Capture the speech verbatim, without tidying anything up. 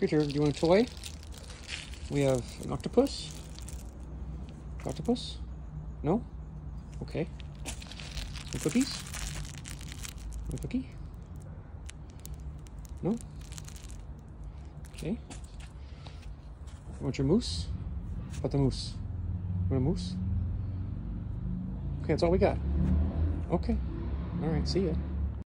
creature. Do you want a toy? We have an octopus. Octopus? No? Okay. Some cookies? One cookie? No? Okay. You want your moose? How about the moose? You want a moose? Okay, that's all we got. Okay. Alright, see ya.